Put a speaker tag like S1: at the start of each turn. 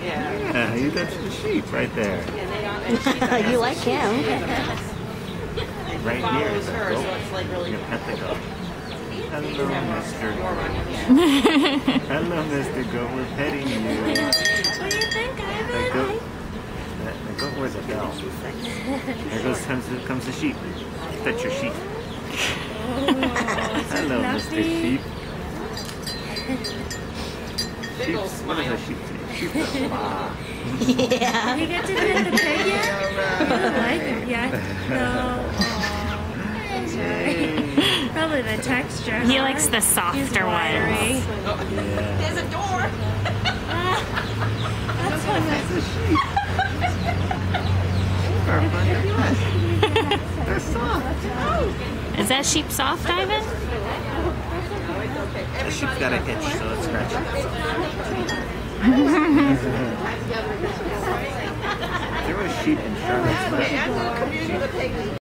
S1: Yeah, you touched the sheep right there.
S2: You like him.
S1: Right here is a goat. You pet the goat. Hello, Mr. Goat. Hello, Mr. Goat. We're petting you.
S2: What do you think, Ivan?
S1: The goat wears a bell. There comes the sheep. Pet your sheep. Hello, Mr. Sheep. Sheep. What does a sheep say? Sheep says, "Wow."
S2: Yeah.
S3: Did you get to pet the pig yet? You don't like it yet? No. I'm sorry. Probably the texture.
S4: He likes the softer ones.
S1: Yeah.
S5: There's a door.
S1: That's a sheep. Sheep are fun to pet. They're soft.
S4: Is that sheep soft, Ivan?
S1: The sheep's got a hitch, so let's scratch it. There was sheep in Charlotte's Web.